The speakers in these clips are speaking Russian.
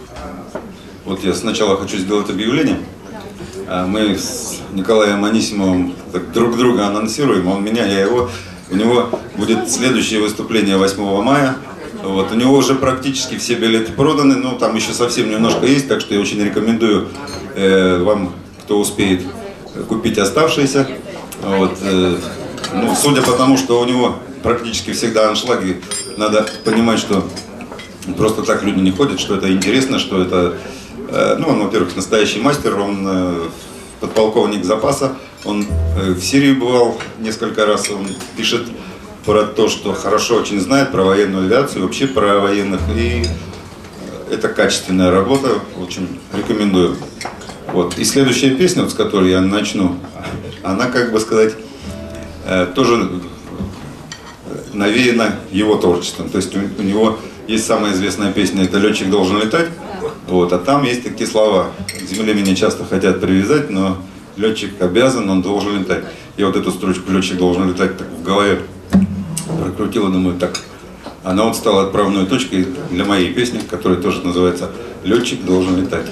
Вот я сначала хочу сделать объявление. Мы с Николаем Анисимовым друг друга анонсируем, он меня, я его. У него будет следующее выступление 8 мая. Вот. У него уже практически все билеты проданы, но там еще совсем немножко есть, так что я очень рекомендую вам, кто успеет, купить оставшиеся. Вот. Ну, судя по тому, что у него практически всегда аншлаги, надо понимать, что просто так люди не ходят, что это интересно, что это, ну, он, во-первых, настоящий мастер, он подполковник запаса, он в Сирии бывал несколько раз, он пишет про то, что хорошо очень знает про военную авиацию, вообще про военных, и это качественная работа, очень рекомендую. Вот. И следующая песня, вот, с которой я начну, она, как бы сказать, тоже навеяна его творчеством. То есть у него есть самая известная песня, это «Летчик должен летать», вот, а там есть такие слова: «К земле меня часто хотят привязать, но летчик обязан, он должен летать». Я вот эту строчку «Летчик должен летать» так в голове прокрутила, думаю, так, она вот стала отправной точкой для моей песни, которая тоже называется «Летчик должен летать».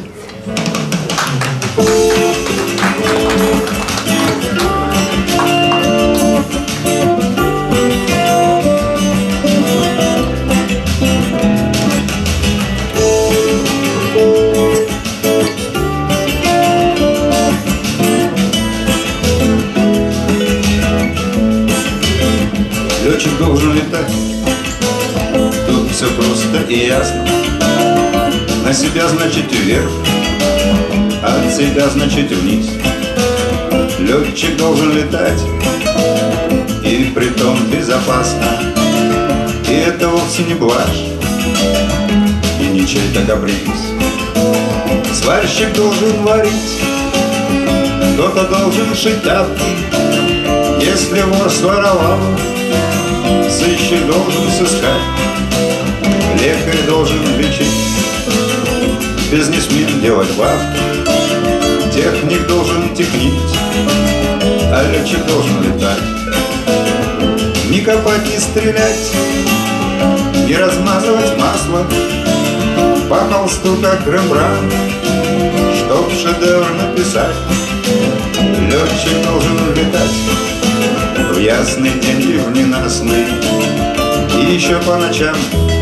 Летчик должен летать, тут все просто и ясно. На себя значит вверх, от себя значит вниз. Летчик должен летать, и притом безопасно. И это вовсе не блажь, и не чей-то каприз. Сварщик должен варить, кто-то должен шить тапки. Если вор своровал, сыщик должен сыскать, лекарь должен лечить, бизнесмен делать бабки, техник должен технить, а летчик должен летать. Не копать, не стрелять, не размазывать масло по холсту, как Рембрандт, чтоб шедевр написать. Летчик должен летать в ясный день и в ненастный, и еще по ночам,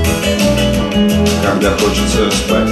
когда хочется спать.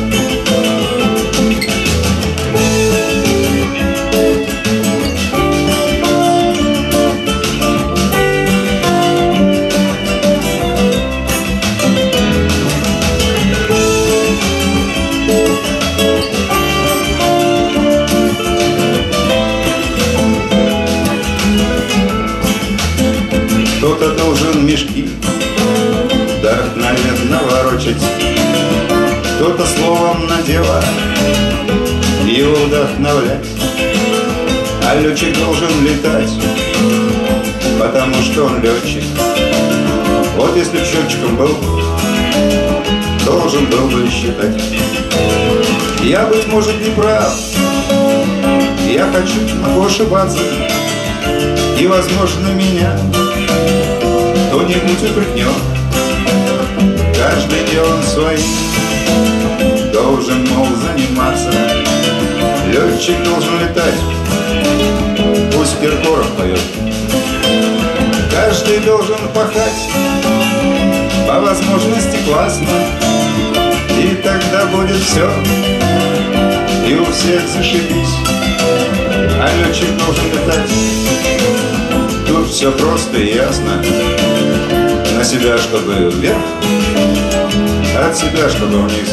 Кто-то должен мешки вдохновенно ворочать, кто-то словом на дело его вдохновлять. А летчик должен летать, потому что он летчик. Вот если б счетчиком был, должен был бы считать. Я, быть может, не прав, я могу ошибаться, и, возможно, меня кто-нибудь упрекнет. Каждый делом своим должен, мол, заниматься. Летчик должен летать, пусть Киркоров поет. Каждый должен пахать, по возможности классно, и тогда будет все, и у всех зашибись. А летчик должен летать, тут все просто и ясно. На себя, чтобы вверх, от себя, чтобы вниз.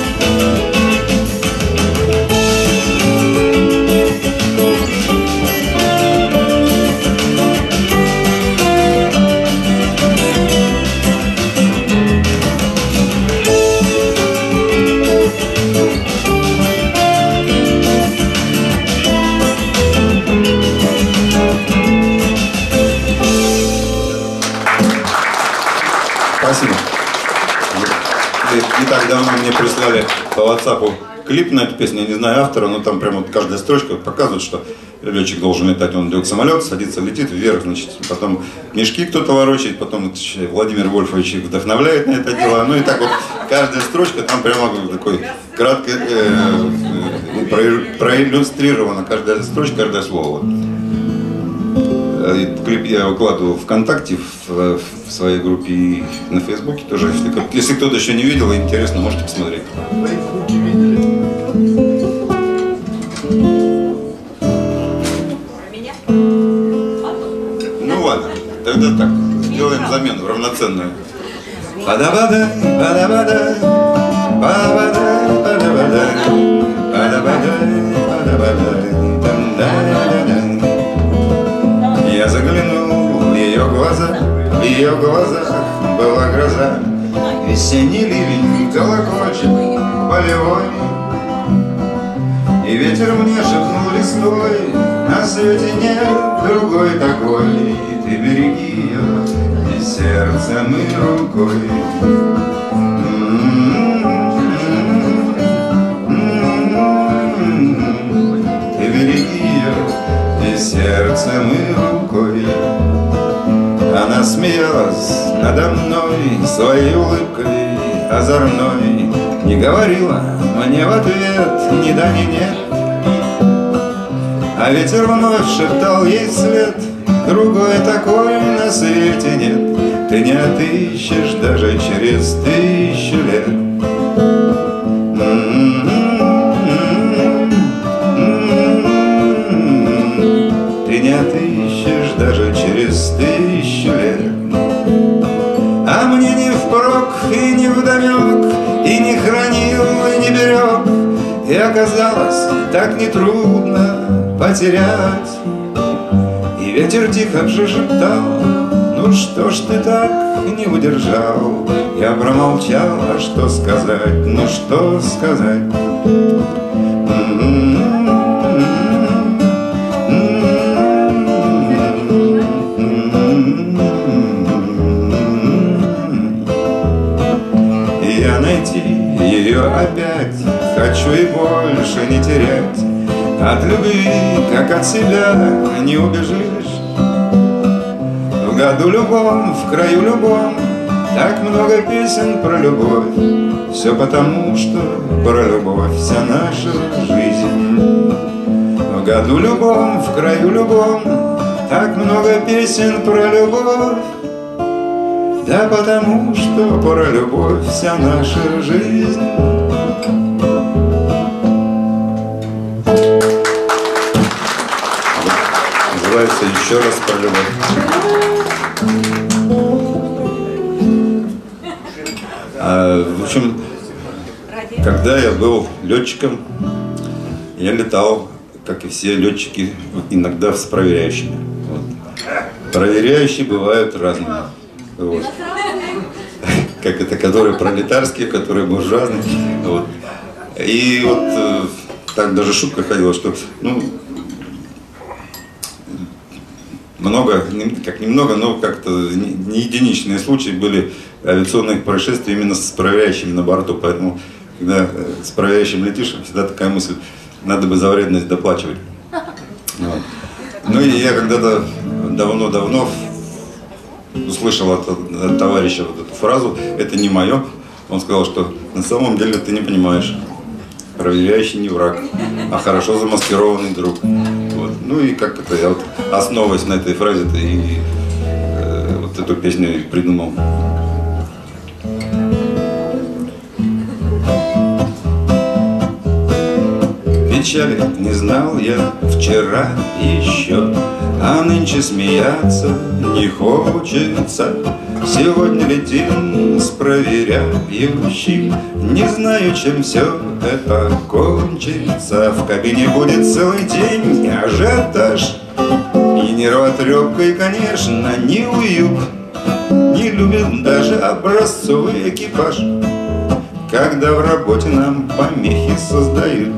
Спасибо. Не так давно мне прислали по WhatsApp клип на эту песню, я не знаю автора, но там прямо вот каждая строчка показывает, что летчик должен летать, он идет в самолет, садится, летит вверх, значит, потом мешки кто-то ворочает, потом Владимир Вольфович вдохновляет на это дело, ну и так вот каждая строчка, там прямо такой кратко проиллюстрирована каждая строчка, каждое слово. Клип я выкладывал ВКонтакте, в своей группе и на Фейсбуке тоже. Если кто-то еще не видел, интересно, можете посмотреть. В Фейсбуке видели? Ну ладно, тогда так. Сделаем замену равноценную. Бада-бада, бада-бада, бада-бада, бада-бада, бада-бада, бада-бада, там-да-да-да. Я заглянул в ее глаза, в ее глазах была гроза. Весенний ливень колокочет полевой, и ветер мне шепнул листвой: на свете нет другой такой, и ты береги ее и сердцем, и рукой. Ты береги ее и сердцем, и рукой. Она смеялась надо мной своей улыбкой озорной, не говорила мне в ответ ни да, ни нет. А ветер вновь шептал ей вслед: другой такой на свете нет, ты не отыщешь даже через 1000 лет. Ты не отыщешь даже через 1000 лет. А мне не впрок и не вдомек, и не хранил, и не берег, и оказалось так нетрудно потерять. И ветер тихо же шептал: ну что ж ты так не удержал? Я промолчал, а что сказать, ну что сказать? Я найти ее опять хочу и больше не терять. От любви, как от себя, не убежишь. В году любом, в краю любом так много песен про любовь. Все потому, что про любовь вся наша жизнь. В году любом, в краю любом так много песен про любовь. Да потому, что про любовь вся наша жизнь. Называется «Еще раз про любовь». В общем, когда я был летчиком, я летал, как и все летчики, иногда с проверяющими. Вот. Проверяющие бывают разными. Вот. Как это, которые пролетарские, которые буржуазные. Вот. И вот так даже шутка ходила, что много, как немного, но как-то не единичные случаи были авиационных происшествий именно с проверяющими на борту. Поэтому, когда с проверяющим летишь, всегда такая мысль: надо бы за вредность доплачивать. Вот. Ну и я когда-то давно-давно услышал от товарища вот эту фразу: это не мое. Он сказал, что на самом деле ты не понимаешь, проверяющий не враг, а хорошо замаскированный друг. Вот. Ну и как это, я вот основываясь на этой фразе-то и вот эту песню придумал. Печали не знал я вчера еще, а нынче смеяться не хочется. Сегодня летим с проверяющим, не знаю, чем все это кончится. В кабине будет целый день ажиотаж, и нервотрепка, и, конечно, не уют. Не любит даже образцовый экипаж, когда в работе нам помехи создают.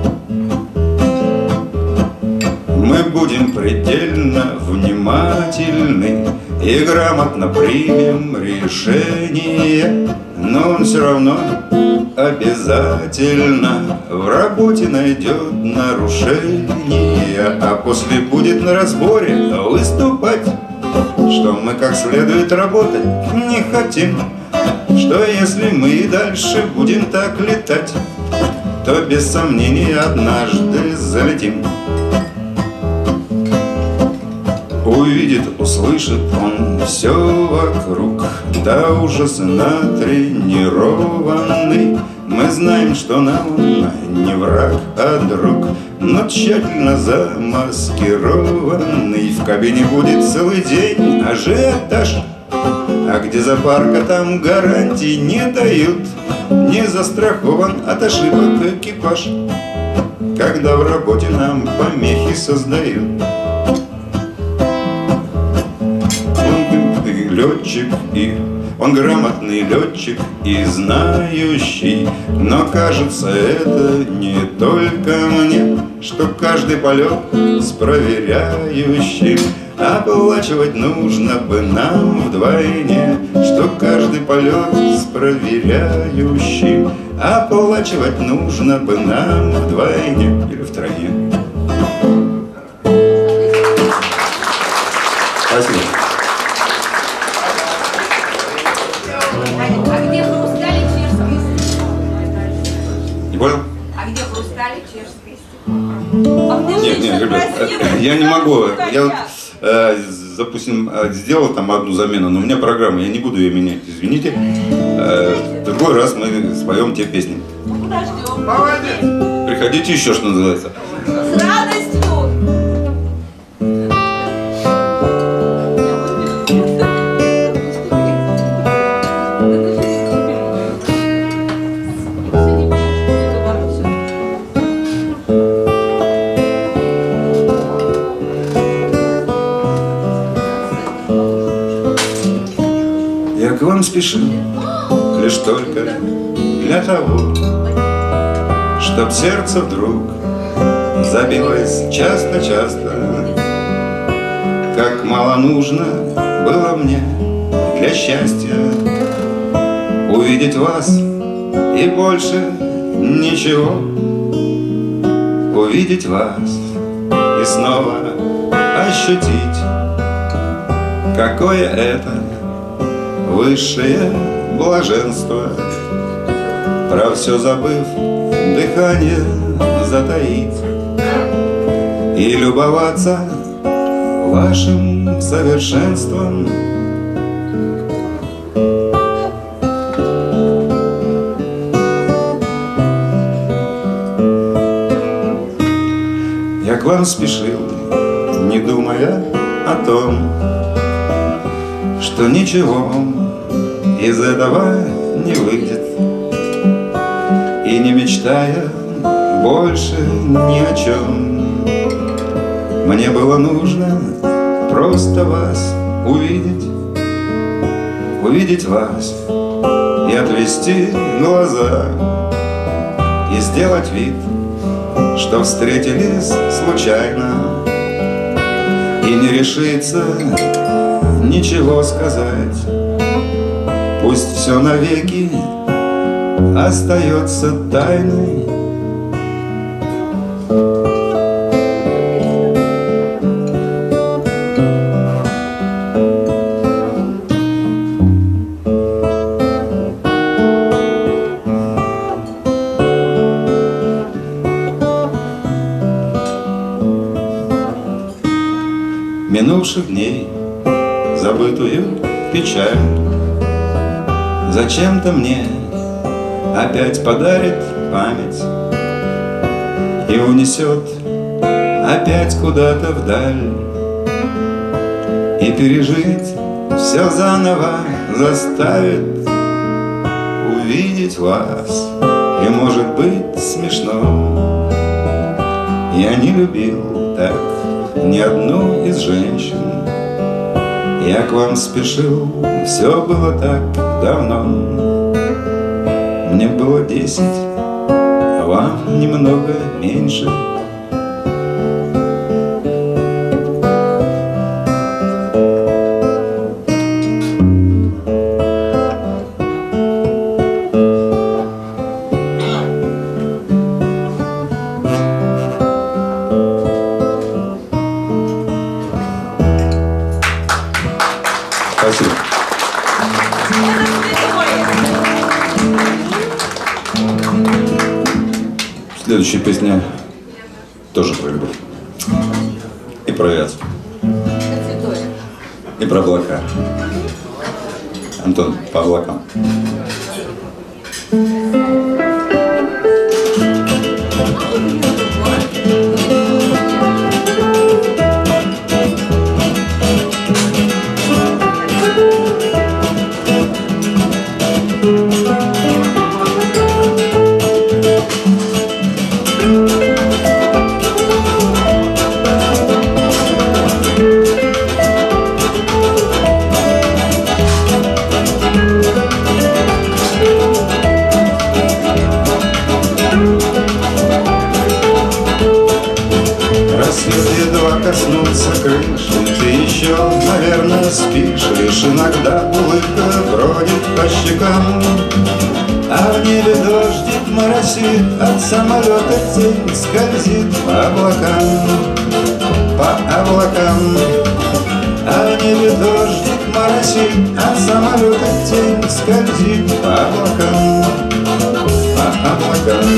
Мы будем предельно внимательны и грамотно примем решение, но он все равно обязательно в работе найдет нарушение, а после будет на разборе выступать, что мы как следует работать не хотим, что если мы и дальше будем так летать, то без сомнения однажды залетим. Увидит, услышит он все вокруг, до ужаса натренированный. Мы знаем, что нам он не враг, а друг, но тщательно замаскированный. В кабине будет целый день ажиотаж, а где зоопарка, там гарантий не дают. Не застрахован от ошибок экипаж, когда в работе нам помехи создают. Летчик, и он грамотный летчик и знающий, но кажется, это не только мне, что каждый полет с проверяющим оплачивать нужно бы нам вдвойне, что каждый полет с проверяющим оплачивать нужно бы нам вдвойне или втройне. Спасибо. А где хрустали чешские стихи? Не понял? А где хрустали чешские стихи? Нет, ребят, я не могу. Я вот, допустим, сделал там одну замену, но у меня программа, я не буду ее менять, извините. В другой раз мы споем те песни. Подождем. Молодец! Приходите еще, что называется. С радостью! Я к вам спешил лишь только для того, чтоб сердце вдруг забилось часто-часто. Как мало нужно было мне для счастья увидеть вас и больше ничего. Увидеть вас и снова ощутить, какое это высшее блаженство, про все забыв, дыхание затаить и любоваться вашим совершенством. Я к вам спешил, не думая о том, что ничего из этого не выйдет, и не мечтая больше ни о чем. Мне было нужно просто вас увидеть, увидеть вас и отвести глаза, и сделать вид, что встретились случайно, и не решиться ничего сказать. Пусть все навеки остается тайной. Минувших дней забытую печаль зачем-то мне опять подарит память и унесет опять куда-то вдаль, и пережить все заново заставит увидеть вас. И может быть смешно, я не любил так ни одну из женщин. Я к вам спешил, все было так давно. Мне было 10, а вам немного меньше. Спасибо. Следующая песня тоже про любовь. И про авиацию. И про облака. Антон, по облакам. Коснуться крыши, ты еще, наверное, спишь. Лишь иногда улыбка бродит по щекам, а в небе дождик моросит, от самолета тень скользит по облакам, по облакам. А в небе дождик моросит, от самолета тень скользит по облакам, по облакам.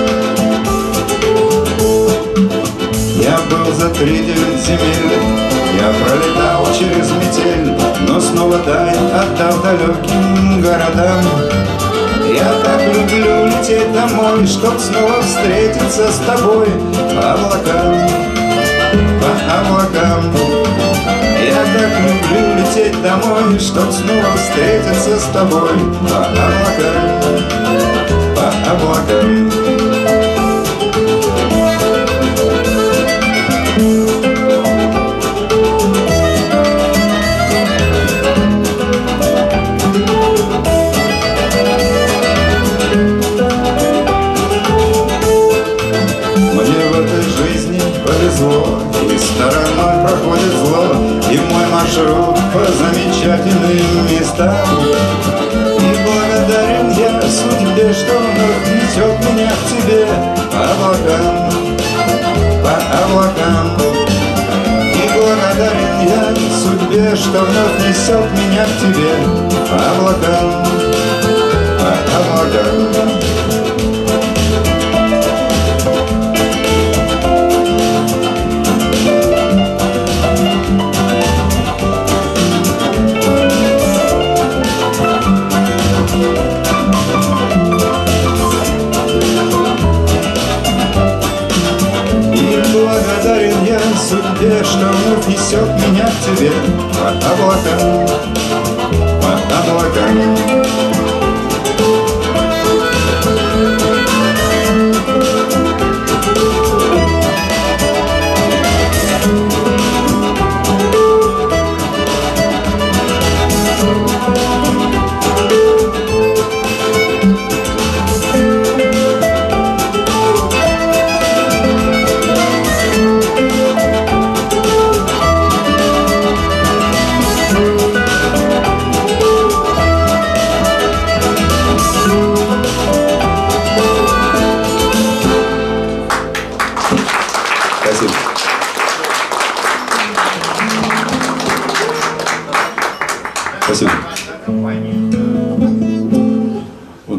Я был за 3-9 земель, я пролетал через метель, но снова тайн отдал далеким городам. Я так люблю лететь домой, чтоб снова встретиться с тобой по облакам, по облакам. Я так люблю лететь домой, чтоб снова встретиться с тобой по облакам, по облакам. Повезло, и стороной проходит зло, и мой маршрут по замечательным местам. И благодарен я судьбе, что вновь несет меня к тебе по облакам, по облакам. И благодарен я судьбе, что вновь несет меня к тебе по облакам, по облакам. Благодарен я судьбе, что вновь несет меня к тебе по облакам, по облакам. Спасибо. Вот.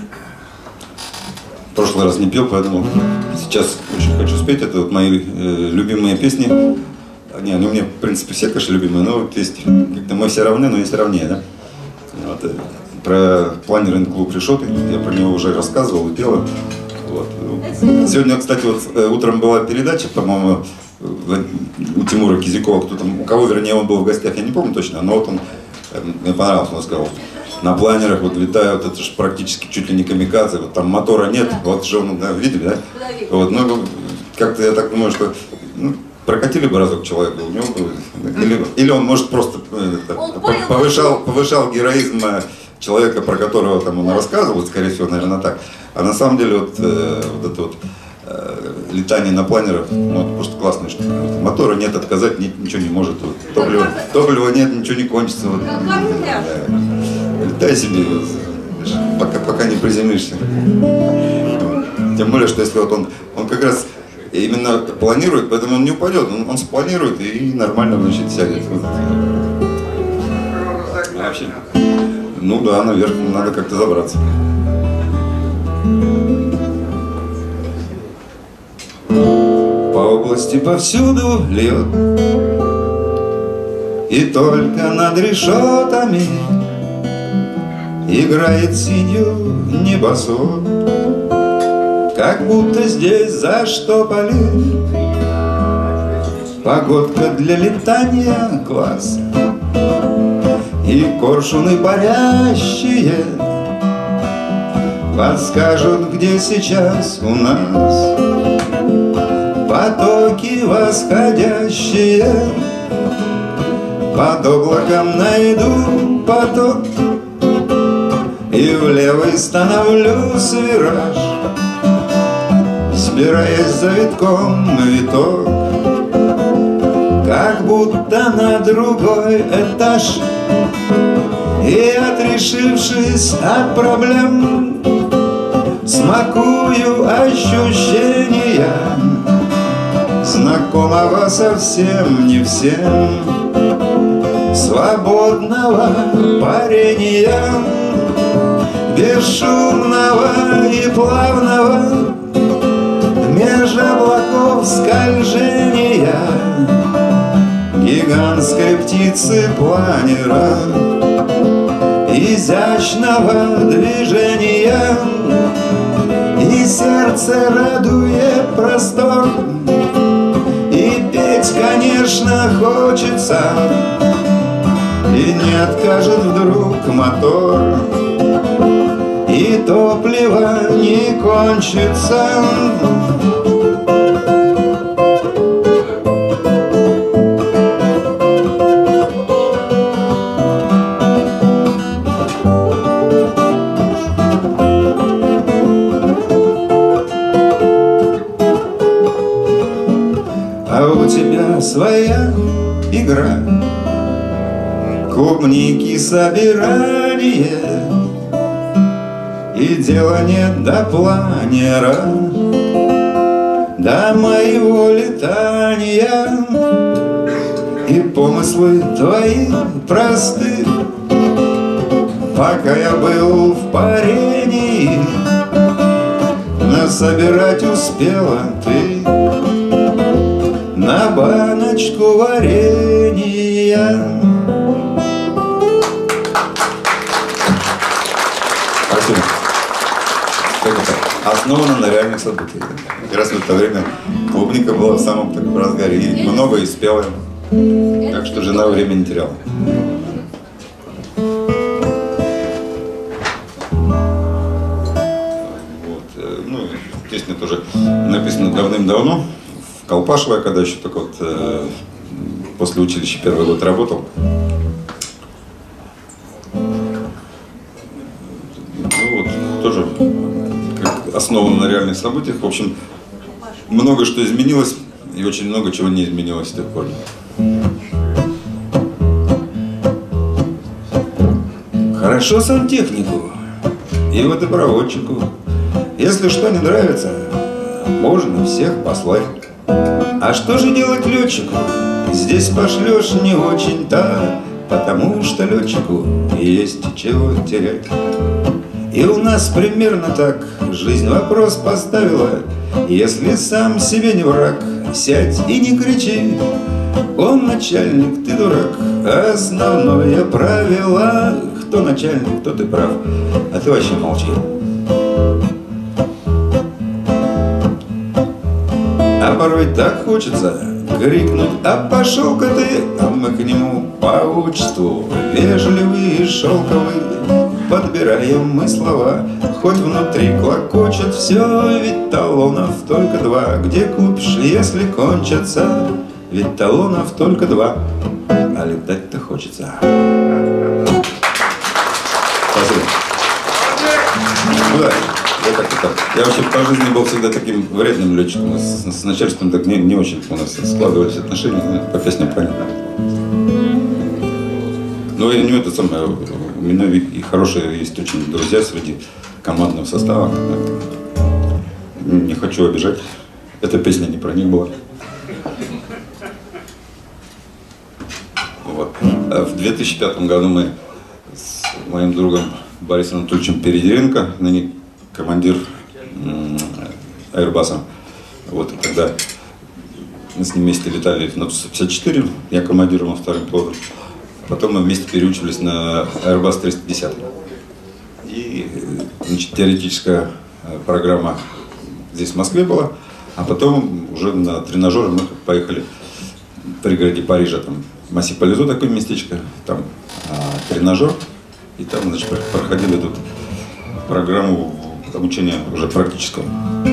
В прошлый раз не пел, поэтому сейчас очень хочу спеть. Это вот мои любимые песни. Они у меня, в принципе, все, конечно, любимые, но вот есть как-то мы все равны, но есть равнее, да? Вот. Про планерный клуб Решоты, я про него уже рассказывал и пел. Вот. Сегодня, кстати, вот утром была передача, по-моему, у Тимура Кизякова, кто там, у кого, вернее, он был в гостях, я не помню точно, но вот он, мне понравилось, он сказал, на планерах вот летают, это же практически чуть ли не камикадзе, вот там мотора нет, вот же он, да, видели, да? Вот, ну, как-то я так думаю, что прокатили бы разок человека, у него или он, может, просто повышал героизм человека, про которого там он рассказывал, скорее всего, наверное, так. А на самом деле вот это вот летание на планерах, ну, это просто классная штука. Мотора нет, отказать ничего не может. Вот, топлива нет, ничего не кончится. Вот, летай себе, вот, пока не приземлишься. Тем более, что если вот он как раз именно планирует, поэтому он не упадет, он спланирует и нормально, значит, сядет. Вообще. Ну да, наверх надо как-то забраться. По области повсюду льет, и только над решетами играет синью небосвод. Как будто здесь заштопали погодка для летания глаз, и коршуны парящие подскажут, где сейчас у нас потоки восходящие. Под облаком найду поток и в левый становлюсь вираж, сбираясь за витком виток, как будто на другой этаж. И отрешившись от проблем, смакую ощущения знакомого совсем не всем свободного парения, бесшумного и плавного меж облаков скольжения гигантской птицы планера, изящного движения. И сердце радует простор, и петь, конечно, хочется, и не откажет вдруг мотор, и топливо не кончится. А у тебя своя игра, клубники собирание, и дела нет до планера, до моего летания. И помыслы твои просты, пока я был в парении, насобирать успела ты на баночку варенья. Спасибо. Основано на реальных событиях. Как раз в это время клубника была в самом разгаре, и много и спела. Так что жена время не теряла. Вот. Ну, песня тоже написана давным-давно. В Колпашево, когда еще только вот после училища первый год работал. Ну вот, тоже как основано на реальных событиях. В общем, много что изменилось, и очень много чего не изменилось с тех пор. Хорошо сантехнику и водопроводчику. Если что не нравится, можно всех послать. А что же делать летчику? Здесь пошлешь не очень-то, потому что летчику есть чего терять. И у нас примерно так жизнь вопрос поставила: если сам себе не враг, сядь и не кричи. Он начальник, ты дурак, основное правило: кто начальник, кто ты прав, а ты вообще молчи. А порой так хочется крикнуть: а пошел-ка ты! А мы к нему по отчеству вежливые и шелковые подбираем мы слова. Хоть внутри клокочет все, ведь талонов только два. Где купишь, если кончатся? Ведь талонов только два, а летать-то хочется. Спасибо. Ну да, я как-то так. Я вообще по жизни был всегда таким вредным летчиком. С начальством так не очень у нас складывались отношения, по песням понятно. Ну и не это самое, у меня и хорошие есть очень друзья среди командного состава. Не хочу обижать, эта песня не про них была. Вот. А в 2005 году мы с моим другом Борисом Анатольевичем Передеренко, ныне командир Airbus, Вот, и тогда мы с ним вместе летали на Ту-154, я командировал вторым пилотом. Потом мы вместе переучивались на Airbus 310. И, значит, теоретическая программа здесь, в Москве, была. А потом уже на тренажеры мы поехали в пригороде Парижа, там Массy-Пализо, такое местечко, там тренажер. И там, значит, проходили тут программу обучения уже практического.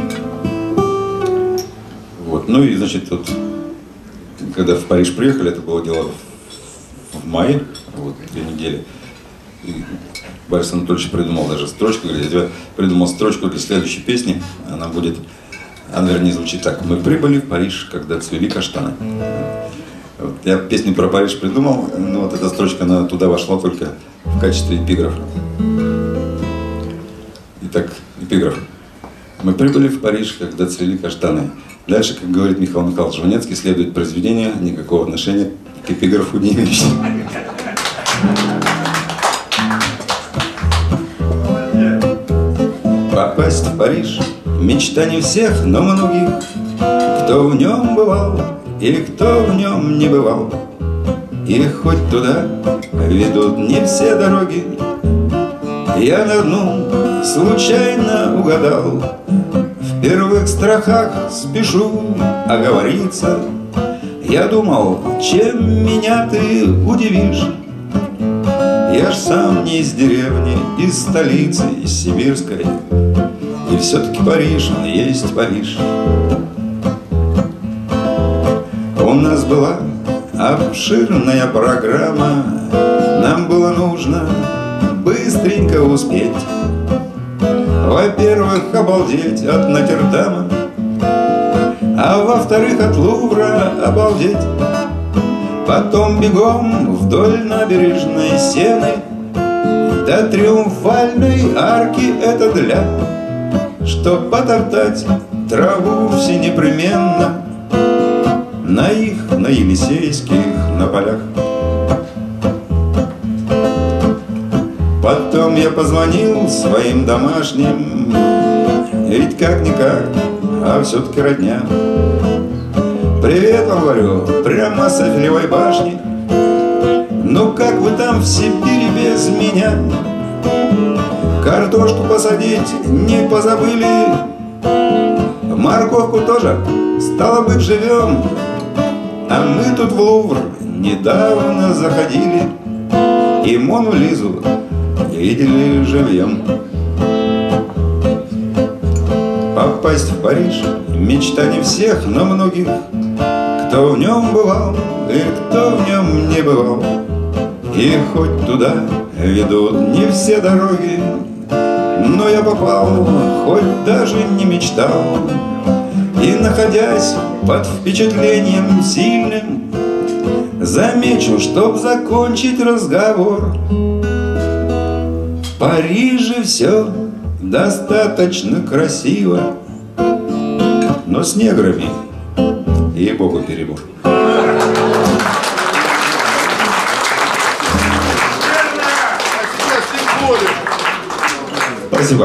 Вот. Ну и, значит, вот, когда в Париж приехали, это было дело в мае, вот, 2 недели. И Борис Анатольевич придумал даже строчку, говорит, я придумал строчку для следующей песни, она будет, она, вернее, звучит так: мы прибыли в Париж, когда цвели каштаны. Вот. Я песню про Париж придумал, но вот эта строчка, она туда вошла только в качестве эпиграфа. Итак, эпиграф. Мы прибыли в Париж, когда цвели каштаны. Дальше, как говорит Михаил Михайлович Жванецкий, следует произведение, никакого отношения к эпиграфу не имеющее. Попасть в Париж — мечта не всех, но многих, кто в нем бывал и кто в нем не бывал. И хоть туда ведут не все дороги, я на одну случайно угадал. В первых строках спешу оговориться. Я думал, чем меня ты удивишь. Я ж сам не из деревни, из столицы, из сибирской. И все-таки Париж, он есть Париж. У нас была обширная программа. Нам было нужно быстренько успеть. Во-первых, обалдеть от Нотр-Дама, а во-вторых, от Лувра обалдеть. Потом бегом вдоль набережной Сены до Триумфальной арки, это для, чтоб потоптать траву все непременно на их, на Елисейских, на полях. Потом я позвонил своим домашним, ведь как-никак, а все-таки родня. Привет, вам говорю, прямо с Эйфелевой башни. Ну как вы там в Сибири без меня? Картошку посадить не позабыли, морковку тоже, стало быть, живем. А мы тут в Лувр недавно заходили и Мону Лизу видели живьем. Попасть в Париж — мечта не всех, но многих, кто в нем бывал и кто в нем не бывал. И хоть туда ведут не все дороги, но я попал, хоть даже не мечтал. И, находясь под впечатлением сильным, замечу, чтоб закончить разговор: в Париже все достаточно красиво, но с неграми, ей-богу, перебор. Спасибо.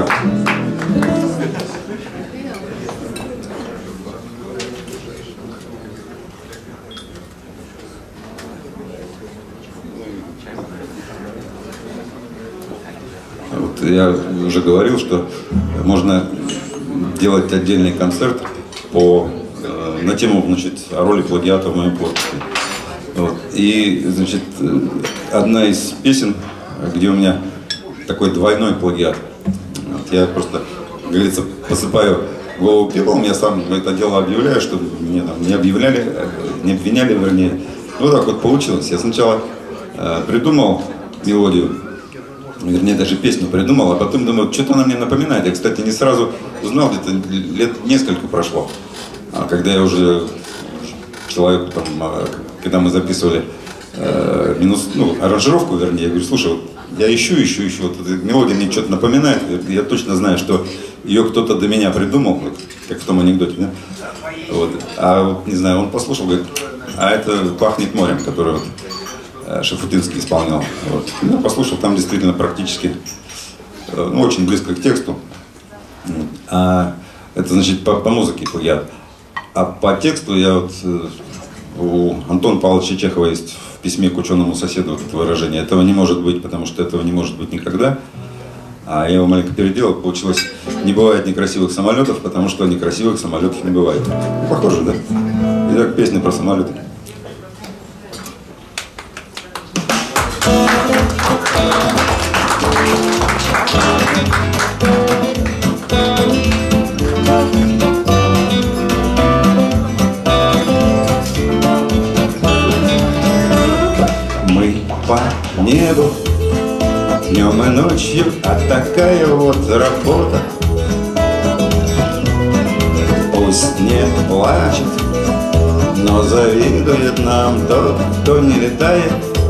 Вот я уже говорил, что можно делать отдельный концерт на тему, значит, о роли плагиата в моем творчестве. Вот. И, значит, одна из песен, где у меня такой двойной плагиат. Вот. Я просто, как говорится, посыпаю голову пеплом, я сам это дело объявляю, что меня там не объявляли, не обвиняли, вернее. Ну, так вот получилось. Я сначала придумал мелодию, вернее, даже песню придумал, а потом думаю, что-то она мне напоминает. Я, кстати, не сразу узнал, где-то лет несколько прошло. А когда я уже человеку, там, когда мы записывали аранжировку, вернее, я говорю, слушай, вот я ищу, вот эта мелодия мне что-то напоминает, я точно знаю, что ее кто-то до меня придумал, вот, как в том анекдоте, да? Вот. А вот, не знаю, он послушал, говорит, а это «Пахнет морем», который вот Шафутинский исполнял. Вот. Я послушал, там действительно практически, очень близко к тексту. А это, значит, по музыке плагиат. А по тексту я вот... У Антона Павловича Чехова есть в письме к ученому соседу вот это выражение. Этого не может быть, потому что этого не может быть никогда. А я его маленько переделал. Получилось: не бывает некрасивых самолетов, потому что некрасивых самолетов не бывает. Похоже, да? Итак, песня про самолеты. По небу днем и ночью, а такая вот работа. Пусть не плачет, но завидует нам тот, кто не летает.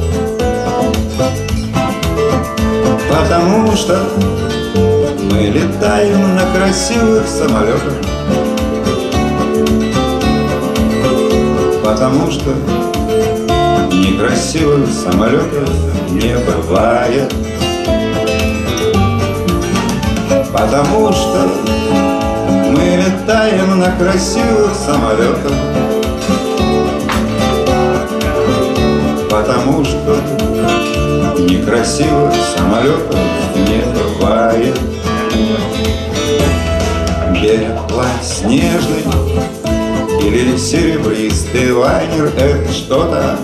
Потому что мы летаем на красивых самолетах. Потому что некрасивых самолетов не бывает. Потому что мы летаем на красивых самолетах. Потому что некрасивых самолетов не бывает. Белоснежный или серебристый лайнер — это что-то.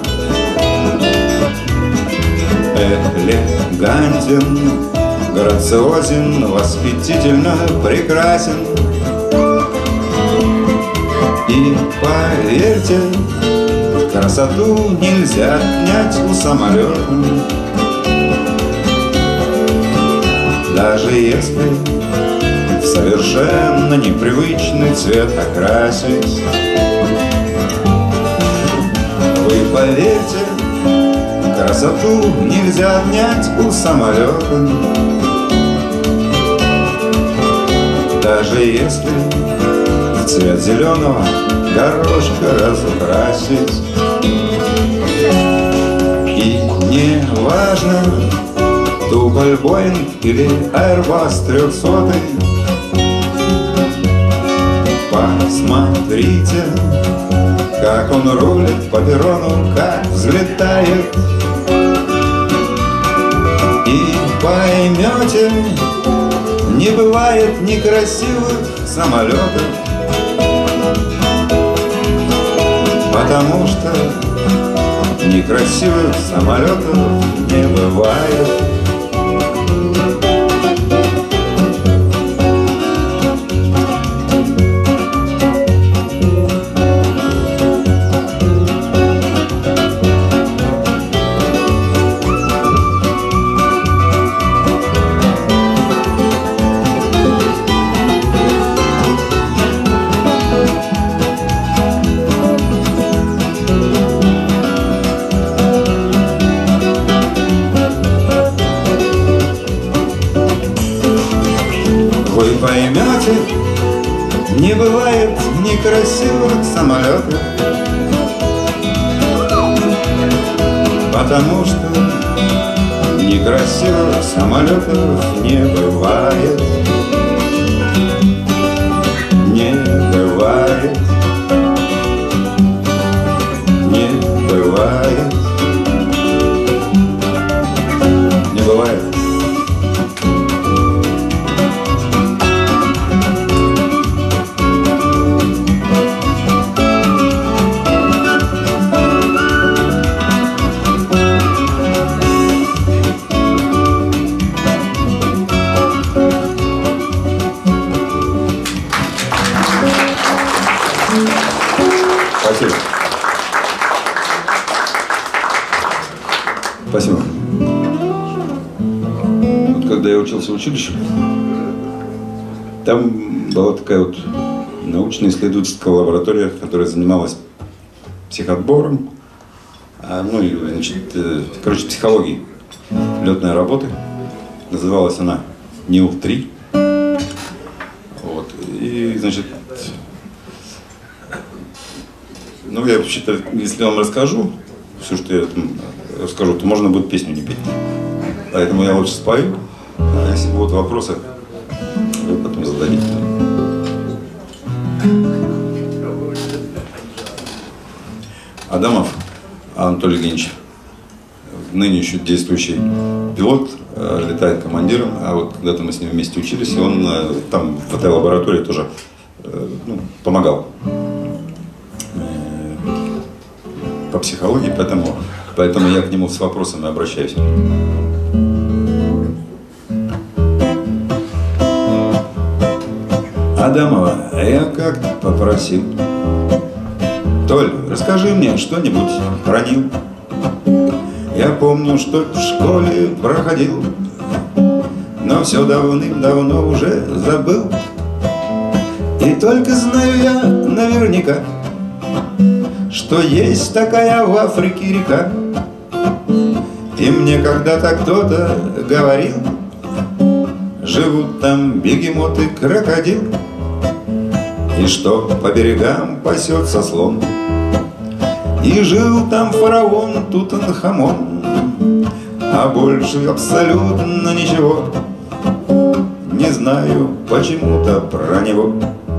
Элегантен, грациозен, восхитительно прекрасен. И поверьте, красоту нельзя отнять у самолета. Даже если в совершенно непривычный цвет окрасить. Вы поверьте, красоту нельзя отнять у самолета. Даже если в цвет зеленого горошка разукрасить. И не важно, Туполь, Боинг или Airbus 300. Посмотрите, как он рулит по перрону, как взлетает. И поймете, не бывает некрасивых самолетов. Потому что некрасивых самолетов не бывает. Вы поймете, не бывает некрасивых самолетов. Потому что некрасивых самолетов не бывает. Не бывает. Не бывает. Не бывает. Спасибо. Спасибо. Вот когда я учился в училище, там была такая вот научно-исследовательская лаборатория, которая занималась психотбором, ну и, значит, короче, психологией летной работы. Называлась она НИЛ-3. Вот. И, значит, ну, я вообще-то, если я вам расскажу все, что я там расскажу, то можно будет песню не петь. Поэтому я лучше спою, а если будут вопросы, вы потом зададите. Адамов Анатолий Евгеньевич, ныне еще действующий пилот, летает командиром, а вот когда-то мы с ним вместе учились, и он там в этой лаборатории тоже помогал по психологии, поэтому я к нему с вопросами обращаюсь. Адамова я как-то попросил: Толь, расскажи мне что-нибудь про Нил. Я помню, что в школе проходил, но все давным-давно уже забыл. И только знаю я наверняка, что есть такая в Африке река. И мне когда-то кто-то говорил, живут там бегемот и крокодил, и что по берегам пасется слон. И жил там фараон Тутанхамон, а больше абсолютно ничего не знаю почему-то про него.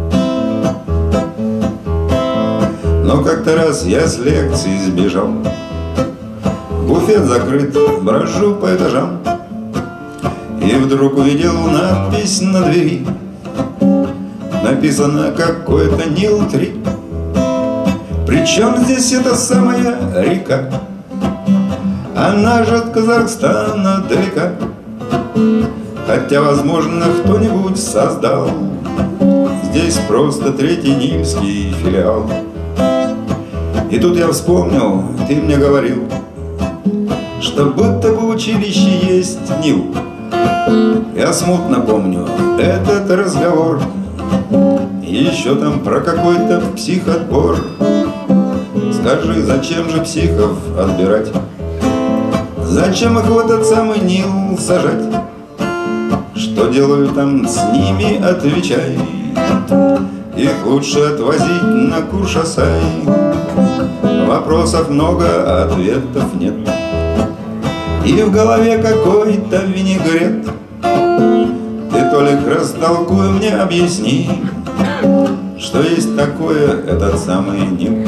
Но как-то раз я с лекции сбежал, буфет закрыт, брожу по этажам, и вдруг увидел надпись на двери, написано какой-то Нил-3. Причем здесь эта самая река, она же от Казахстана далека. Хотя, возможно, кто-нибудь создал здесь просто третий нильский филиал. И тут я вспомнил, ты мне говорил, что будто бы в училище есть Нил. Я смутно помню этот разговор, еще там про какой-то психотбор. Скажи, зачем же психов отбирать? Зачем их в этот самый Нил сажать? Что делаю там с ними, отвечай. Их лучше отвозить на Куршасай. Вопросов много, а ответов нет. И в голове какой-то винегрет. Ты, Толик, растолкуй мне, объясни, что есть такое этот самый Нил.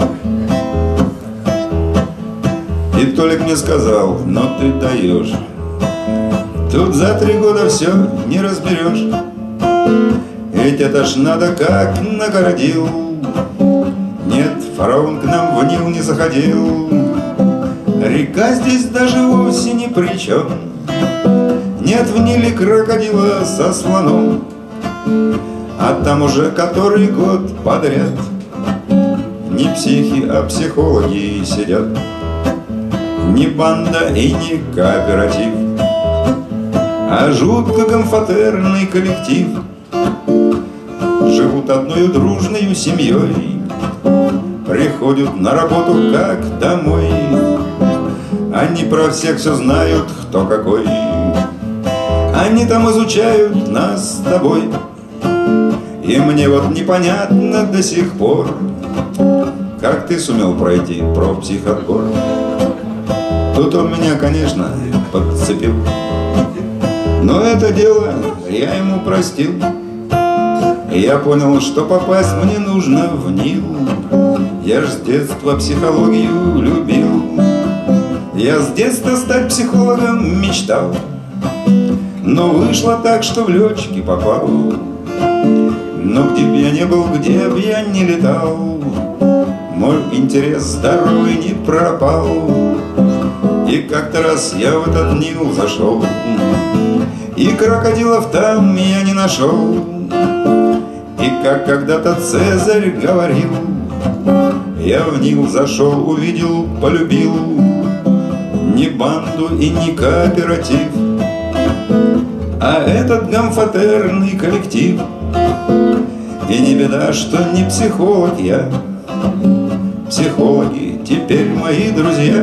И Толик мне сказал: но ты даешь, тут за 3 года все не разберешь. Ведь это ж надо как нагородил. Нет, фараон к нам в Нил не заходил. Река здесь даже вовсе ни при чем. Нет в Ниле крокодила со слоном. А там уже который год подряд не психи, а психологи сидят. Не банда и не кооператив, а жутко комфортерный коллектив. Живут одной дружной семьей, приходят на работу как домой. Они про всех все знают, кто какой. Они там изучают нас с тобой. И мне вот непонятно до сих пор, как ты сумел пройти профпсихотбор. Тут он меня, конечно, подцепил, но это дело я ему простил. Я понял, что попасть мне нужно в Нил. Я ж с детства психологию любил. Я с детства стать психологом мечтал, но вышло так, что в летчики попал. Но где б я не был, где б я не летал, мой интерес здоровый не пропал. И как-то раз я в этот Нил зашел, и крокодилов там я не нашел. И как когда-то Цезарь говорил, я в Нил зашел, увидел, полюбил не банду и не кооператив, а этот комфортерный коллектив. И не беда, что не психолог я, психологи теперь мои друзья.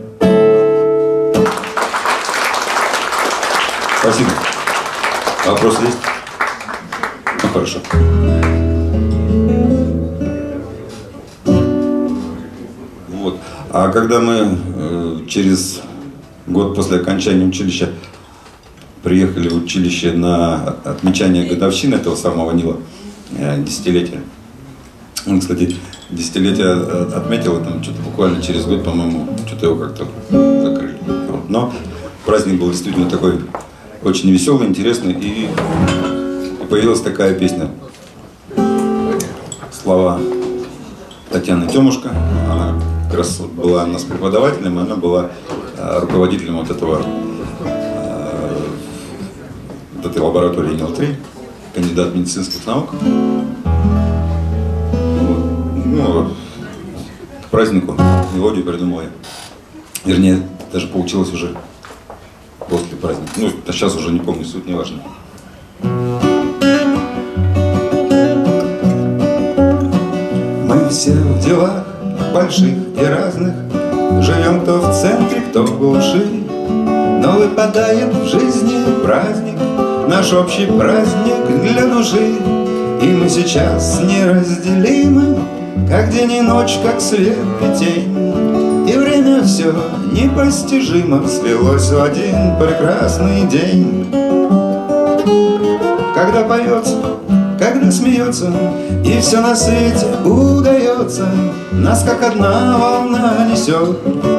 Спасибо. Вопросы есть? Ну, хорошо. Вот. А когда мы через год после окончания училища приехали в училище на отмечание годовщины этого самого Нила, десятилетия. Он, кстати, десятилетие отметил, там что-то буквально через год, по-моему, что-то его как-то закрыли. Вот. Но праздник был действительно такой очень веселый, интересный, и появилась такая песня. Слова Татьяны Темушка, она как раз была у нас преподавателем, и она была руководителем вот этой лаборатории НИЛ-3, кандидат медицинских наук. Вот. Ну, к празднику мелодию придумал я. Вернее, даже получилось уже после праздника. Ну, а сейчас уже не помню, суть не важна. Мы все в делах больших и разных, живем кто в центре, кто в глуши, но выпадает в жизни праздник, наш общий праздник для души. И мы сейчас неразделимы, как день и ночь, как свет и тень. И время все непостижимо слилось в один прекрасный день. Когда поется, когда смеется, и все на свете удается, нас как одна волна несет.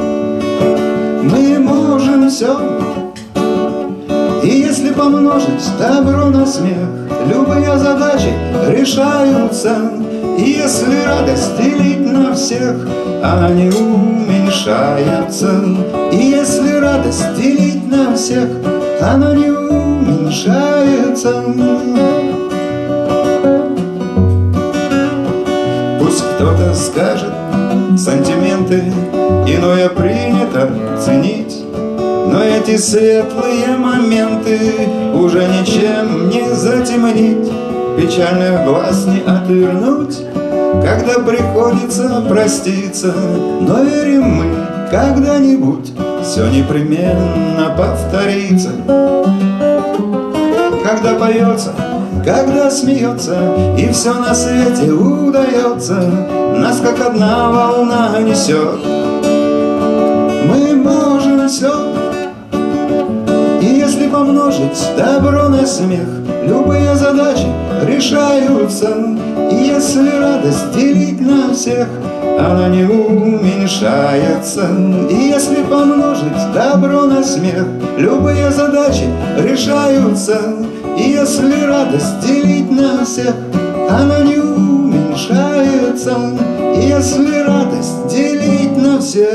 Мы можем все, и если помножить добро на смех, любые задачи решаются. И если радость делить на всех, она не уменьшается. И если радость делить на всех, она не уменьшается. Пусть кто-то скажет сантименты, иное принято ценить, но эти светлые моменты уже ничем не затемнить, печальных глаз не отвернуть, когда приходится проститься. Но верим мы, когда-нибудь все непременно повторится. Когда поется, когда смеется, и все на свете удается, нас как одна волна несет. Мы можем все, и если помножить добро на смех, любые задачи решаются. И если радость делить на всех, она не уменьшается. И если помножить добро на смех, любые задачи решаются. И если радость делить на всех, она не уменьшается. И если радость делить на всех,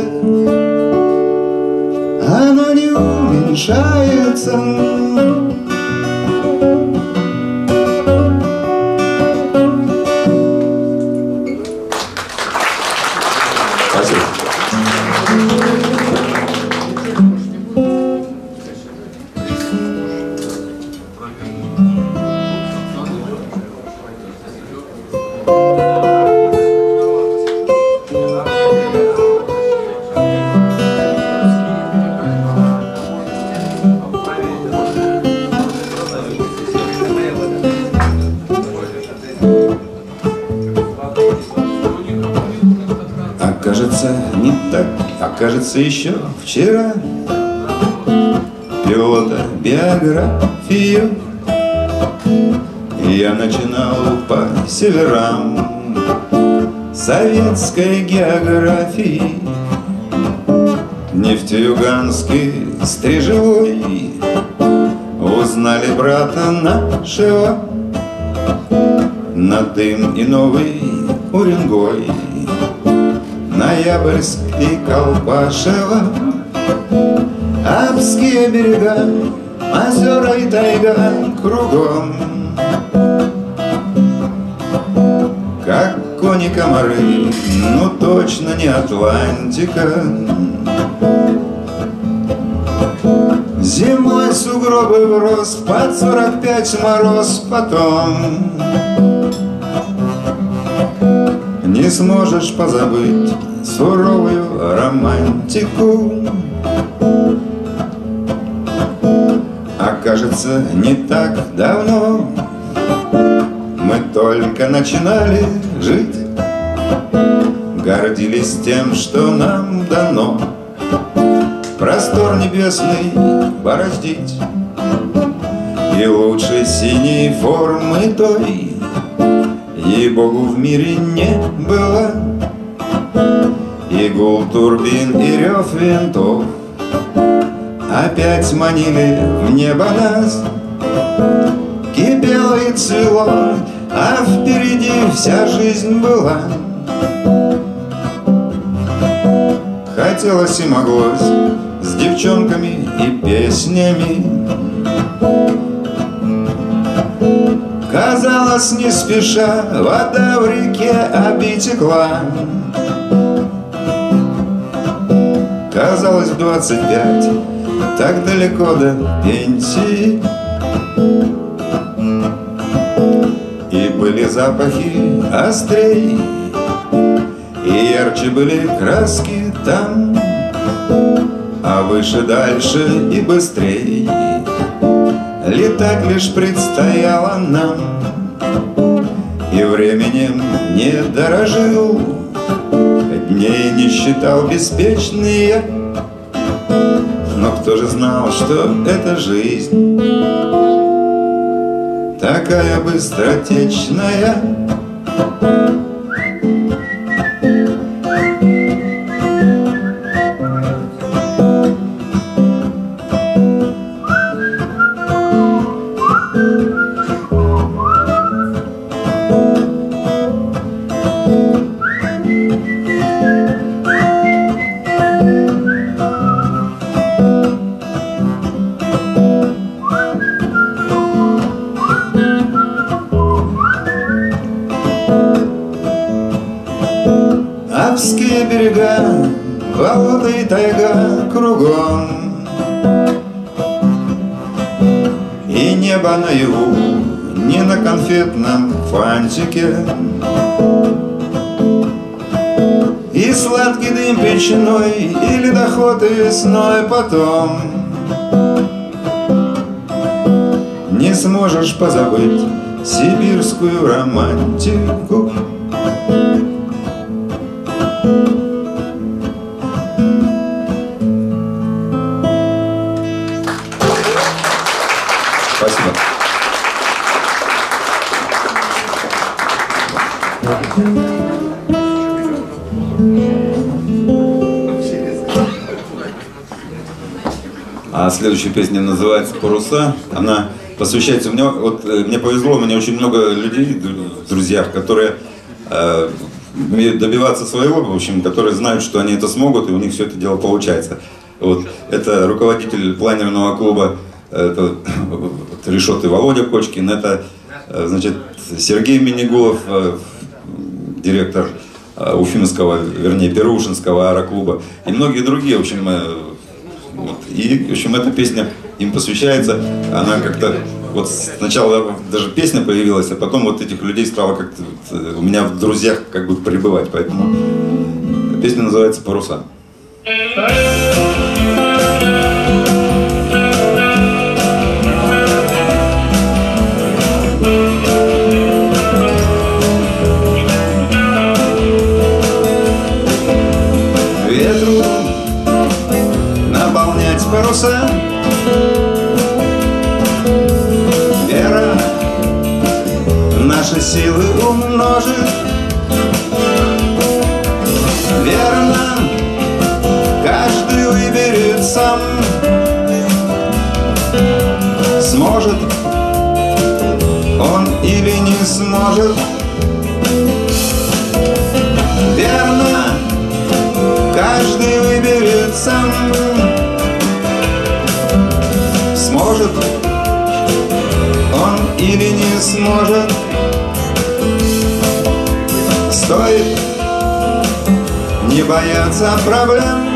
она не уменьшается. Кажется, еще вчера пилота биографию я начинал по северам советской географии. Нефтеюганский стрежевой узнали брата нашего, на дым и Новый Уренгой, Ноябрьск и Колпашево, Обские берега, озера и тайга кругом. Как кони-комары, ну точно не Атлантика. Зимой сугробы врос, под 45 мороз потом. Не сможешь позабыть суровую романтику. А кажется, не так давно мы только начинали жить, гордились тем, что нам дано простор небесный бороздить. И лучшей синей формы той и Богу в мире не было. И гул турбин, и рев винтов опять манили в небо нас. Кипело и цвело, а впереди вся жизнь была. Хотелось и моглось с девчонками и песнями. Казалось, не спеша вода в реке обтекла. Казалось, в 25 так далеко до пенсии. И были запахи острей, и ярче были краски там, а выше, дальше и быстрей летать лишь предстояло нам. И временем не дорожил, дней не считал беспечные. Но кто же знал, что эта жизнь такая быстротечная? Алпские берега, болото и тайга кругом, и небо наяву не на конфетном фантике, и сладкий дым печной, и ледоход весной потом. Не сможешь позабыть сибирскую романтику. Спасибо. А следующая песня называется «Паруса». Она посвящается мне. Вот мне повезло, у меня очень много людей в друзьях, которые умеют добиваться своего, в общем, которые знают, что они это смогут, и у них все это дело получается. Вот. Это руководитель планерного клуба, это Решот и Володя Кочкин, это, значит, Сергей Минигулов, директор Уфимского, вернее, Перушинского аэроклуба, и многие другие, в общем, вот. И, в общем, эта песня им посвящается. Она как-то, вот сначала даже песня появилась, а потом вот этих людей стало как-то у меня в друзьях как бы пребывать, поэтому песня называется «Паруса». Ветру наполнять паруса, вера наши силы умножит. Верно, каждый выберет сам, сможет он или не сможет. Верно, каждый выберет сам, сможет он или не сможет. Стоит не бояться проблем,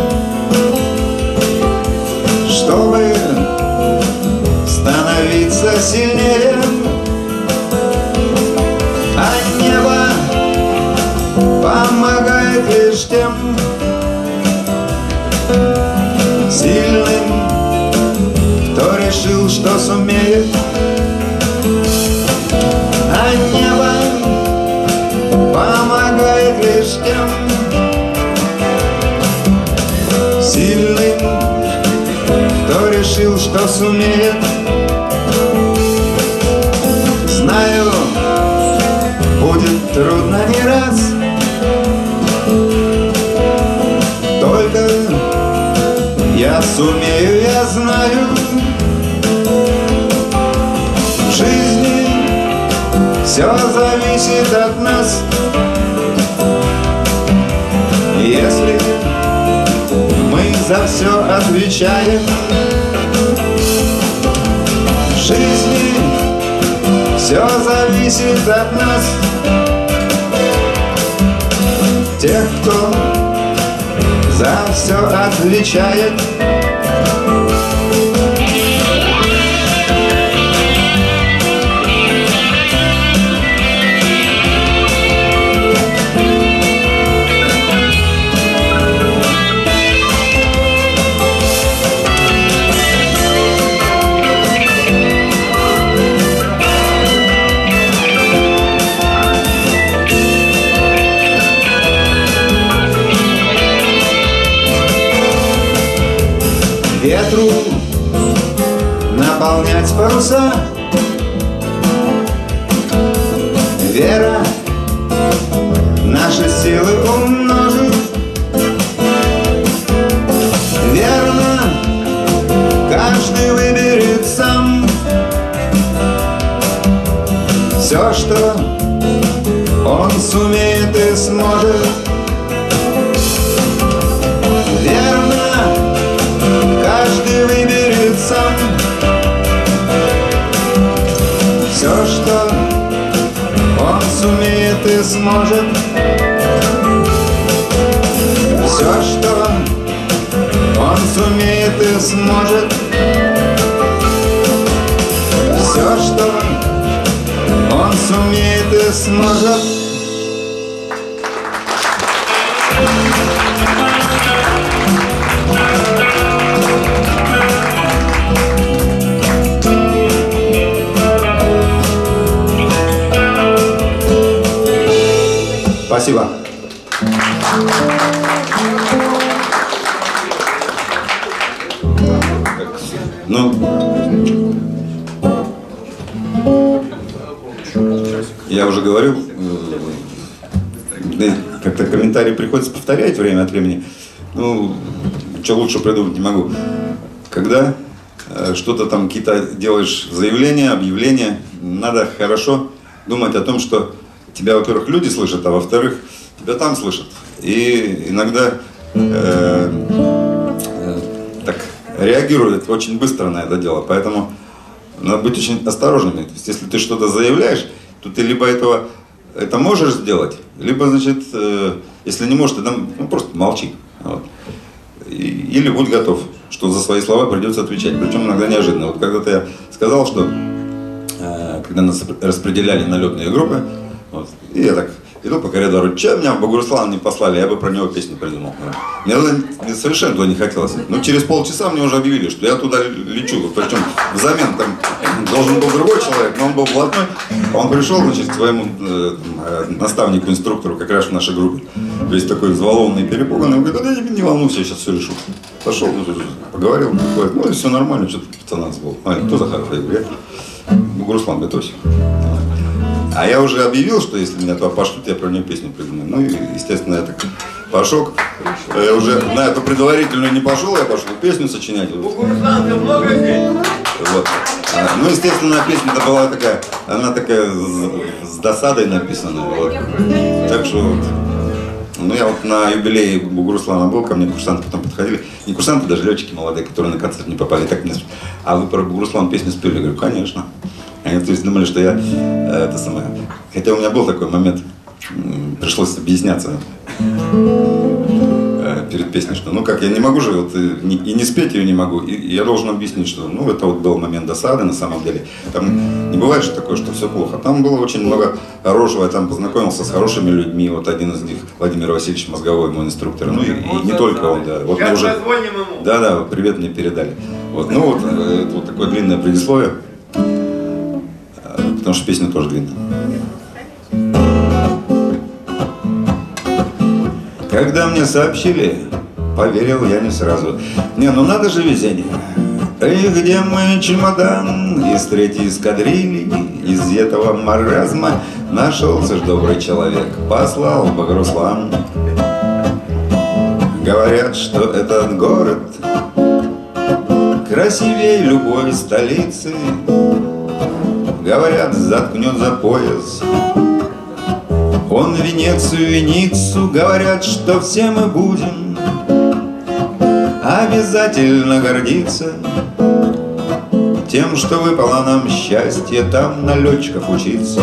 чтобы становиться сильнее. А небо помогает лишь тем сильным, кто решил, что сумеет. А небо помогает лишь тем сильным, кто решил, что сумеет. Знаю, сумею, я знаю. В жизни все зависит от нас. Если мы за все отвечаем, в жизни все зависит от нас. Тех, кто за все отвечает. Ветру наполнять паруса, вера наши силы умножит. Верно, каждый выберет сам все, что он сумеет и сможет. Верно, каждый выберет сам все, что он сумеет и сможет. Все, что он сумеет и сможет. Все, что он сумеет и сможет. Спасибо. Ну, я уже говорил, как-то комментарии приходится повторять время от времени. Ну, что лучше придумать не могу. Когда что-то там, какие-то делаешь заявления, объявления, надо хорошо думать о том, что тебя, во-первых, люди слышат, а во-вторых, тебя там слышат. И иногда так реагируют очень быстро на это дело. Поэтому надо быть очень осторожными. То есть, если ты что-то заявляешь, то ты либо это можешь сделать, либо, значит, если не можешь, ты там просто молчи. Вот. Или будь готов, что за свои слова придется отвечать. Причем иногда неожиданно. Вот когда-то я сказал, что когда нас распределяли на летные группы, вот, и я так иду по коридору, что меня в Бугуруслан не послали, я бы про него песню придумал. Мне совершенно туда не хотелось. Но через полчаса мне уже объявили, что я туда лечу. Причем взамен там должен был другой человек, но он был блатной. Он пришел, значит, к своему наставнику, инструктору, как раз в нашей группе. Весь такой взволнованный, перепуганный. Он говорит: да не волнуйся, я сейчас все решу. Пошел, поговорил, приходит, ну и все нормально, что-то пацанат был. Кто Захаров? Я говорю: Бугуруслан, готовься. А я уже объявил, что если меня туда пошлют, я про нее песню придумаю. Ну и, естественно, я так пошел. Я уже на эту предварительную не пошел, я пошел песню сочинять. Бугуруслан, ты много здесь? Вот. Ну, естественно, песня-то была такая, она такая с досадой написана. Вот. Так что вот. Ну, я вот на юбилее Бугуруслана был, ко мне курсанты потом подходили. Не курсанты, даже летчики молодые, которые на концерт не попали. Так мне: а вы про Бугуруслан песню спели? Я говорю: конечно. Они, то есть, думали, что я это самое. Хотя у меня был такой момент, пришлось объясняться перед песней, что ну как, я не могу же вот, и не спеть ее не могу, и я должен объяснить, что ну это вот был момент досады на самом деле. Там не бывает же такое, что все плохо. Там было очень много хорошего, я там познакомился с хорошими людьми, вот один из них Владимир Васильевич Мозговой, мой инструктор, ну и не только он, да. Вот мы уже, да, привет мне передали. Вот, ну вот, вот такое длинное предисловие. Потому что песня тоже длинная. Когда мне сообщили, поверил я не сразу. Не, ну надо же везение. И где мой чемодан из третьей эскадрильи, из этого маразма нашелся ж добрый человек, послал в Бугуруслан. Говорят, что этот город красивей любой столицы. Говорят, заткнет за пояс он Венецию и Ниццу. Говорят, что все мы будем обязательно гордиться тем, что выпало нам счастье там на летчиков учиться.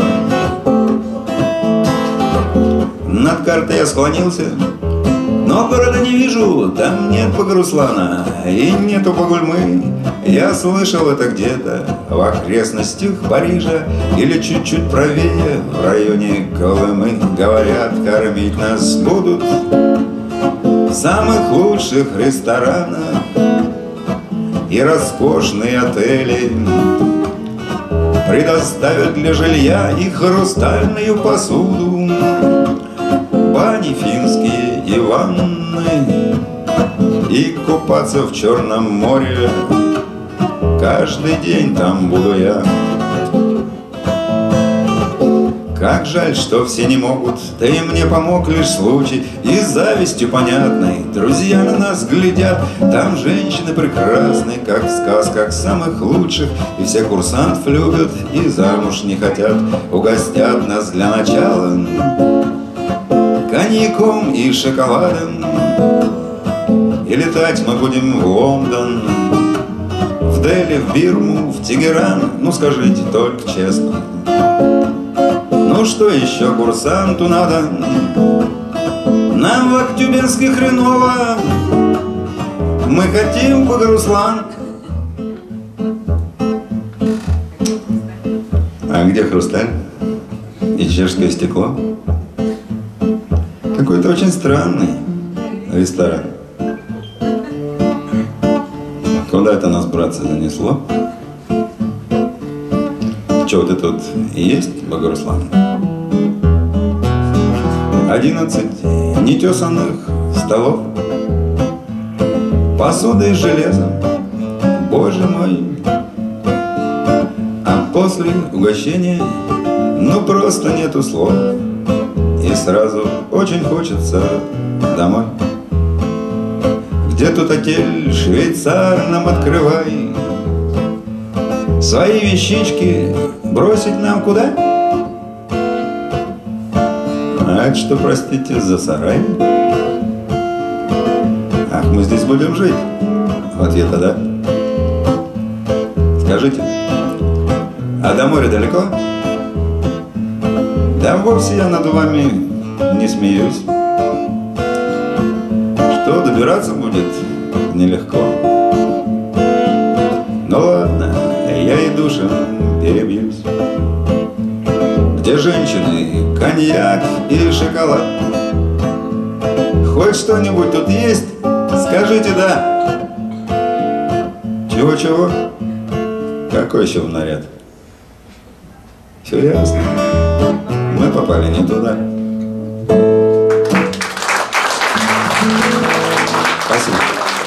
Над картой я склонился, но города не вижу, там нет Богоруслана и нету Бугульмы. Я слышал это где-то в окрестностях Парижа или чуть-чуть правее, в районе Колымы. Говорят, кормить нас будут в самых лучших ресторанах и роскошные отели предоставят для жилья и хрустальную посуду, бани финские и ванны, и купаться в Черном море каждый день там буду я. Как жаль, что все не могут, да и мне помог лишь случай. И завистью понятной друзья на нас глядят. Там женщины прекрасные, как в сказках самых лучших, и все курсантов любят и замуж не хотят. Угостят нас для начала коньяком и шоколадом, и летать мы будем в Лондон, в Дели, в Бирму, в Тегеран. Ну скажите только честно, ну что еще курсанту надо? Нам в Актюбинске хреново, мы хотим Богоруслан. А где хрусталь и чешское стекло? Какой-то очень странный ресторан. Куда это нас, братцы, занесло? Че, вот это вот и есть Богоруслан? 11 нетесанных столов, посуда из железа, боже мой. А после угощения, ну просто нету слов, и сразу очень хочется домой. Где тут отель, швейцар, нам открывай, свои вещички бросить нам куда? А это что, простите, за сарай? Ах, мы здесь будем жить? В ответ, да? Скажите, а до моря далеко? Да вовсе я над вами не смеюсь. Что, добираться будет нелегко. Ну ладно, я и душем перебьюсь. Где женщины, коньяк и шоколад? Хоть что-нибудь тут есть? Скажите «да». Чего-чего? Какой еще в наряд? Все ясно. Мы попали не туда. Спасибо.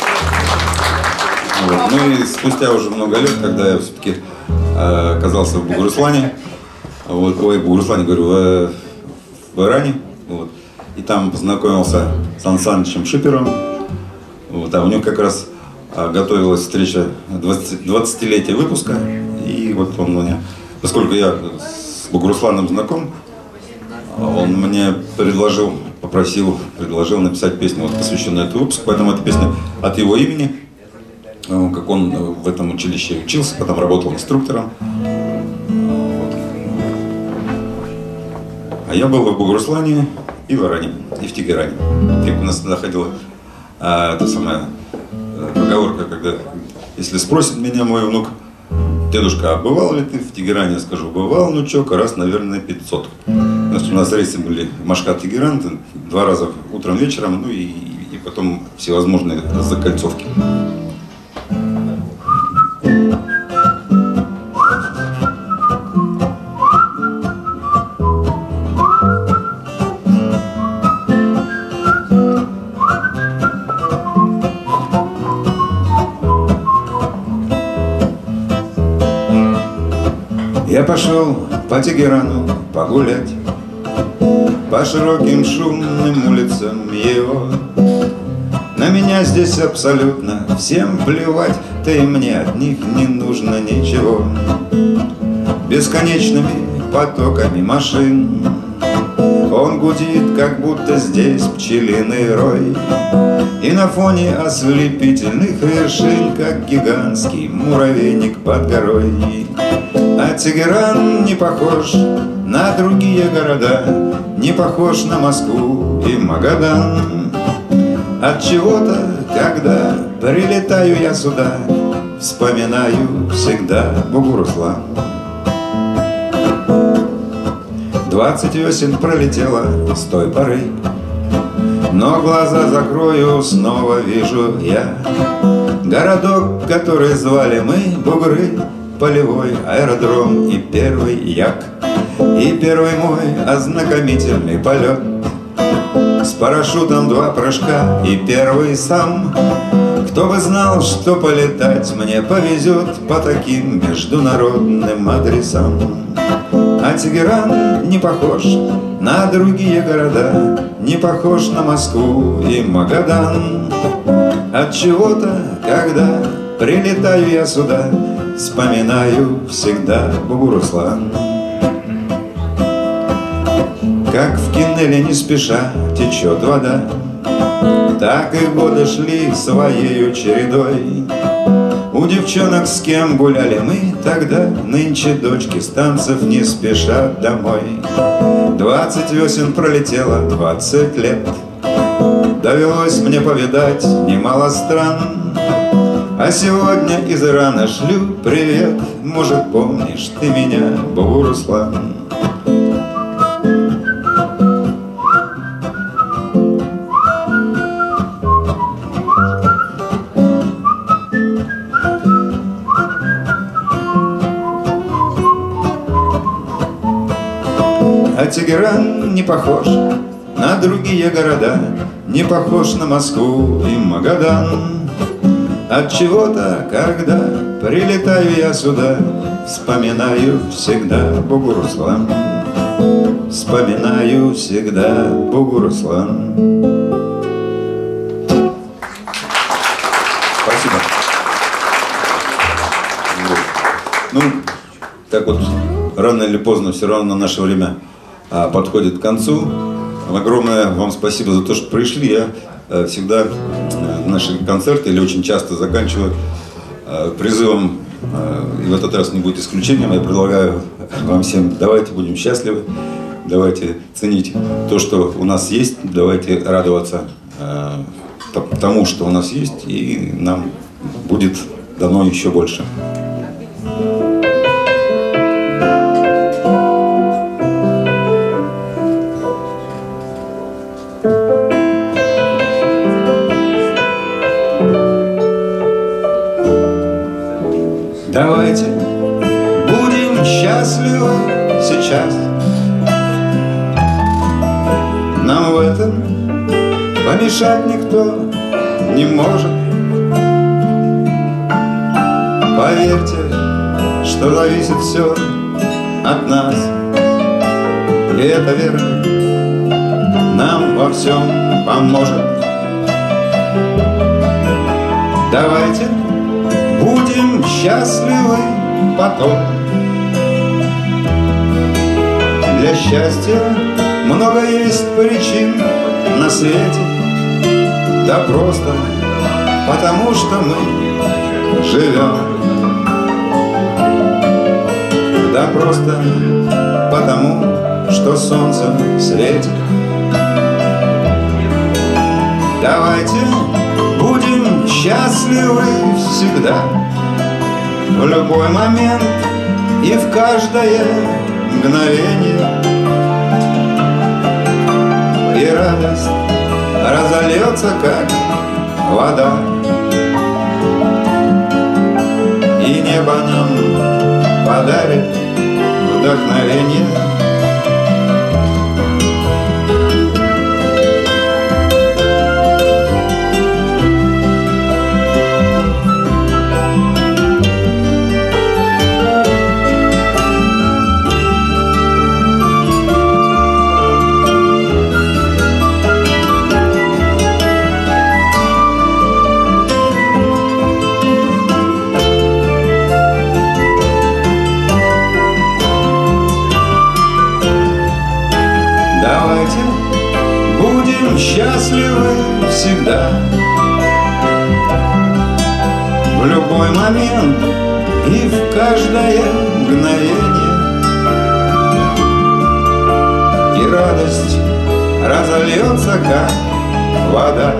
Вот. Ну и спустя уже много лет, когда я все-таки оказался в Богоруслане, вот, ой, в Богоруслане, говорю, в Иране, вот, и там познакомился с Сан Санычем Шипером, вот, а у него как раз готовилась встреча 20-летия выпуска, и вот он мне, поскольку я с Богорусланом знаком, он мне предложил написать песню, вот, посвященную этому выпуску, поэтому эта песня от его имени, как он в этом училище учился, потом работал инструктором. Вот. А я был в Богоруслане и в Иране, и в Тегеране. Как у нас тогда ходила та самая поговорка, когда, если спросит меня мой внук: дедушка, а бывал ли ты в Тегеране? Я скажу: бывал, ну чё, раз, наверное, 500. У нас рейсы были Машкат-Тегеран, 2 раза утром, вечером, ну и потом всевозможные закольцовки. Я пошел по Тегерану погулять, по широким шумным улицам его. На меня здесь абсолютно всем плевать, да и мне от них не нужно ничего. Бесконечными потоками машин он гудит, как будто здесь пчелиный рой, и на фоне ослепительных вершин, как гигантский муравейник под горой. А Тегеран не похож на другие города, не похож на Москву и Магадан. От чего-то, когда прилетаю я сюда, вспоминаю всегда Бугуруслан. 20 весен пролетело с той поры, но глаза закрою, снова вижу я городок, который звали мы Бугры, полевой аэродром и первый як, и первый мой ознакомительный полет. С парашютом 2 прыжка и первый сам. Кто бы знал, что полетать мне повезет по таким международным адресам. А Тегеран не похож на другие города, не похож на Москву и Магадан. От чего-то, когда прилетаю я сюда, вспоминаю всегда Бугуруслан. Как в Кинеле не спеша течет вода, так и годы шли своею чередой. У девчонок, с кем гуляли мы тогда, нынче дочки с танцев не спешат домой. 20 весен пролетело, 20 лет, довелось мне повидать немало стран. А сегодня из Ирана шлю привет, может, помнишь ты меня, Бугуруслан. А Тегеран не похож на другие города, не похож на Москву и Магадан. От чего-то, когда прилетаю я сюда, вспоминаю всегда Бугуруслан. Вспоминаю всегда Бугуруслан. Спасибо. Ну, так вот, рано или поздно все равно наше время подходит к концу. Огромное вам спасибо за то, что пришли. Я всегда наши концерты или очень часто заканчиваю призывом, и в этот раз не будет исключением. Я предлагаю вам всем: давайте будем счастливы, давайте ценить то, что у нас есть, давайте радоваться тому, что у нас есть, и нам будет дано еще больше. Давайте будем счастливы сейчас. Нам в этом помешать никто не может. Поверьте, что зависит все от нас, и эта вера нам во всем поможет. Давайте будем счастливы потом. Для счастья много есть причин на свете, да просто потому, что мы живем. Да просто потому, что солнце светит. Давайте будем счастливы всегда, в любой момент и в каждое мгновение. И радость разольется, как вода, и небо нам подарит вдохновение. счастливы всегда, в любой момент и в каждое мгновение. И радость разольется, как вода,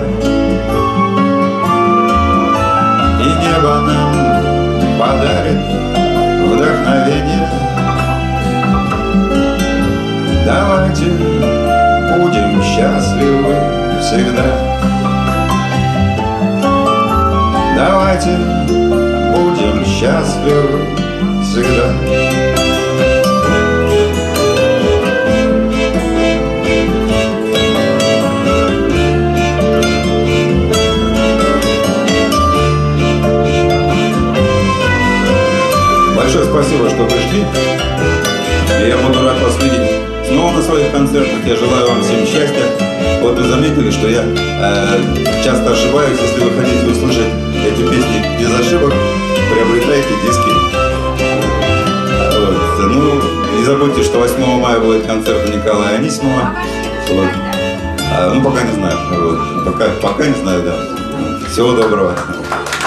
и небо нам подарит вдохновение. Давайте будем счастливы всегда. Давайте будем счастливы всегда. Большое спасибо, что пришли. Я буду рад вас видеть снова на своих концертах. Я желаю вам всем счастья. Вот вы заметили, что я часто ошибаюсь. Если вы хотите услышать эти песни без ошибок, приобретайте диски. Вот. Ну, не забудьте, что 8 мая будет концерт у Николая Анисимова. Вот. Ну, пока не знаю. Вот. Пока не знаю, да. Всего доброго.